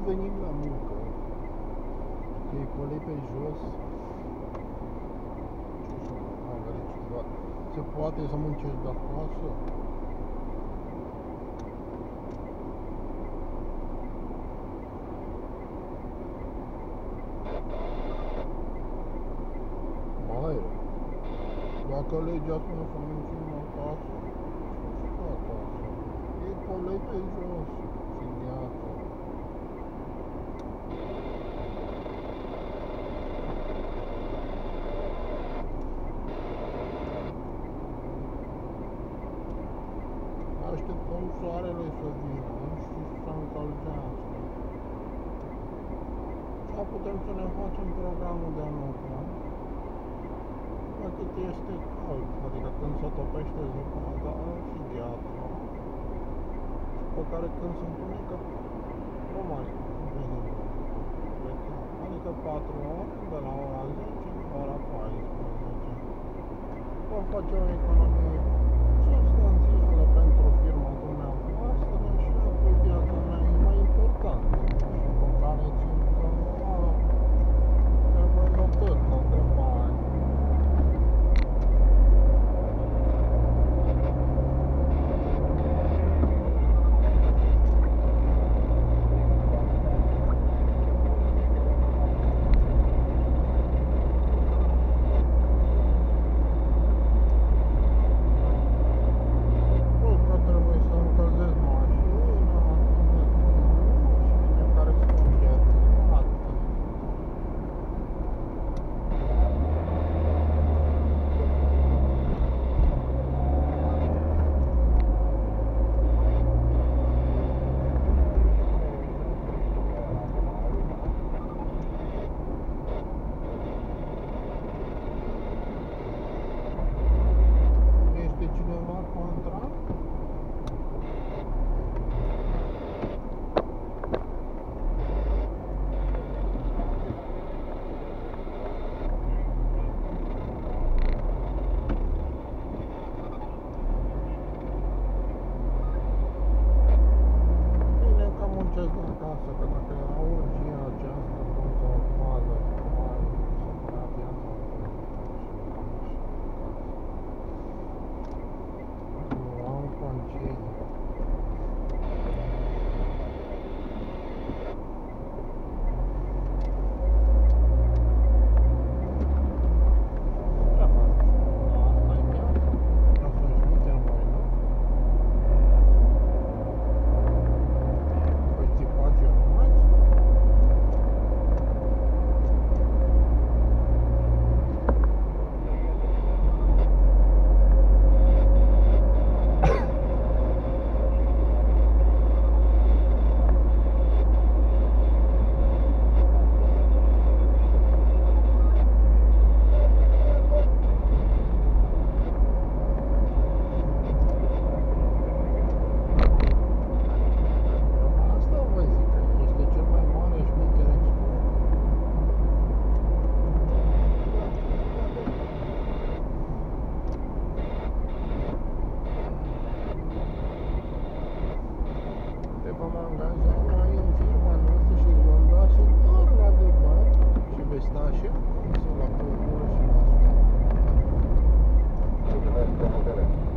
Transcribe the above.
venim la muncă, te-i colei pe jos. Se poate să muncești de acasă? Mai, dacă legea spune să muncim acasă, și acasă. E colei pe jos și gheață. Așteptăm soarele să vină și să încălzească. Sau putem să ne facem programul de lucru. Cât este cald, adică când se topește zăpada și gheața, pe care când se întunecă nu mai venim. Adică 4 ore, de la ora 10 la ora 14. Vom face o economie substanțială pentru firma dumneavoastră și apoi viața mea e mai importantă și pe care țin că trebuie notând de bani. Acasă, că dacă era urgia aceasta, cum să o fază, mai supăra viața. Nu am concediu. Ce faci? Asta e viața? Vreau să știi mai, nu? Vom angaja noi în firma noastră și îți vom da și torna de bani și vei sta așa să la cultură și la asta.